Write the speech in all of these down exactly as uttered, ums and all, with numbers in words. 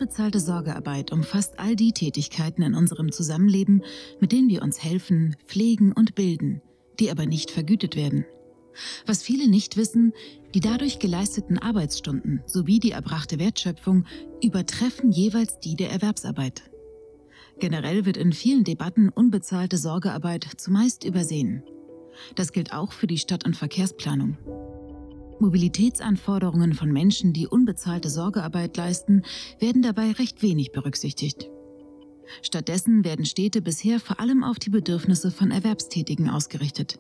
unbezahlte Sorgearbeit umfasst all die Tätigkeiten in unserem Zusammenleben, mit denen wir uns helfen, pflegen und bilden, die aber nicht vergütet werden. Was viele nicht wissen, die dadurch geleisteten Arbeitsstunden sowie die erbrachte Wertschöpfung übertreffen jeweils die der Erwerbsarbeit. Generell wird in vielen Debatten unbezahlte Sorgearbeit zumeist übersehen. Das gilt auch für die Stadt- und Verkehrsplanung. Mobilitätsanforderungen von Menschen, die unbezahlte Sorgearbeit leisten, werden dabei recht wenig berücksichtigt. Stattdessen werden Städte bisher vor allem auf die Bedürfnisse von Erwerbstätigen ausgerichtet.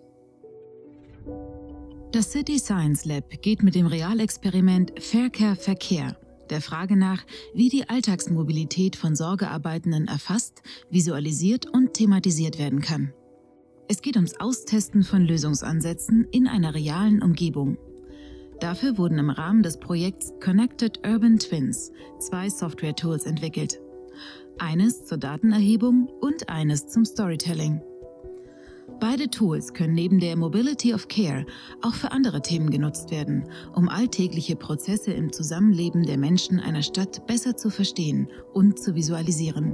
Das City Science Lab geht mit dem Realexperiment Faircare Verkehr der Frage nach, wie die Alltagsmobilität von Sorgearbeitenden erfasst, visualisiert und thematisiert werden kann. Es geht ums Austesten von Lösungsansätzen in einer realen Umgebung. Dafür wurden im Rahmen des Projekts Connected Urban Twins zwei Software-Tools entwickelt. Eines zur Datenerhebung und eines zum Storytelling. Beide Tools können neben der Mobility of Care auch für andere Themen genutzt werden, um alltägliche Prozesse im Zusammenleben der Menschen einer Stadt besser zu verstehen und zu visualisieren.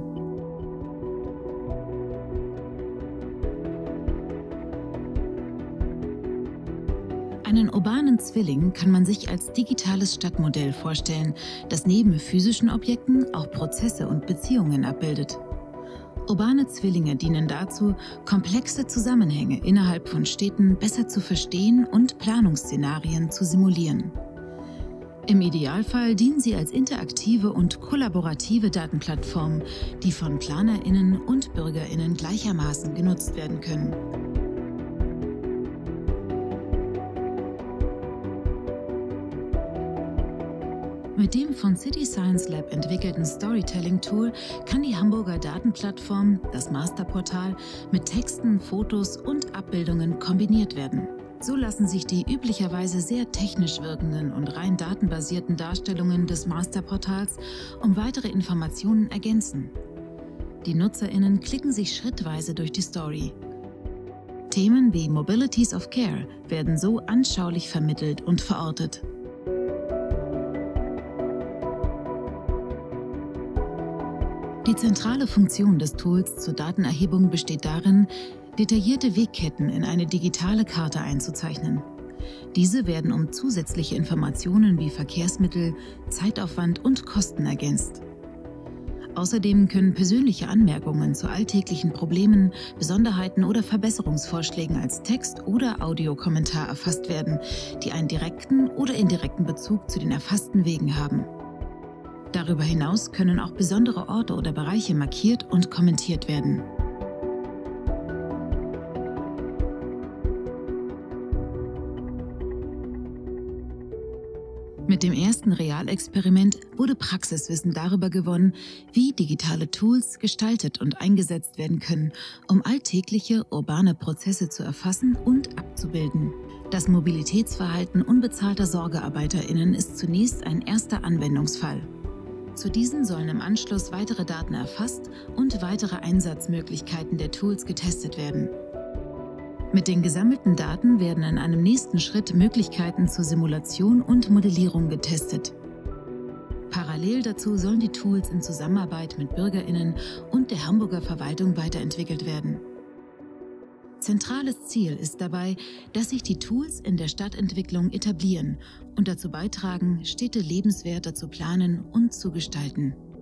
Einen urbanen Zwilling kann man sich als digitales Stadtmodell vorstellen, das neben physischen Objekten auch Prozesse und Beziehungen abbildet. Urbane Zwillinge dienen dazu, komplexe Zusammenhänge innerhalb von Städten besser zu verstehen und Planungsszenarien zu simulieren. Im Idealfall dienen sie als interaktive und kollaborative Datenplattformen, die von PlanerInnen und BürgerInnen gleichermaßen genutzt werden können. Mit dem von City Science Lab entwickelten Storytelling-Tool kann die Hamburger Datenplattform, das Masterportal, mit Texten, Fotos und Abbildungen kombiniert werden. So lassen sich die üblicherweise sehr technisch wirkenden und rein datenbasierten Darstellungen des Masterportals um weitere Informationen ergänzen. Die NutzerInnen klicken sich schrittweise durch die Story. Themen wie Mobilities of Care werden so anschaulich vermittelt und verortet. Die zentrale Funktion des Tools zur Datenerhebung besteht darin, detaillierte Wegketten in eine digitale Karte einzuzeichnen. Diese werden um zusätzliche Informationen wie Verkehrsmittel, Zeitaufwand und Kosten ergänzt. Außerdem können persönliche Anmerkungen zu alltäglichen Problemen, Besonderheiten oder Verbesserungsvorschlägen als Text- oder Audiokommentar erfasst werden, die einen direkten oder indirekten Bezug zu den erfassten Wegen haben. Darüber hinaus können auch besondere Orte oder Bereiche markiert und kommentiert werden. Mit dem ersten Realexperiment wurde Praxiswissen darüber gewonnen, wie digitale Tools gestaltet und eingesetzt werden können, um alltägliche urbane Prozesse zu erfassen und abzubilden. Das Mobilitätsverhalten unbezahlter SorgearbeiterInnen ist zunächst ein erster Anwendungsfall. Zu diesen sollen im Anschluss weitere Daten erfasst und weitere Einsatzmöglichkeiten der Tools getestet werden. Mit den gesammelten Daten werden in einem nächsten Schritt Möglichkeiten zur Simulation und Modellierung getestet. Parallel dazu sollen die Tools in Zusammenarbeit mit BürgerInnen und der Hamburger Verwaltung weiterentwickelt werden. Zentrales Ziel ist dabei, dass sich die Tools in der Stadtentwicklung etablieren und dazu beitragen, Städte lebenswerter zu planen und zu gestalten.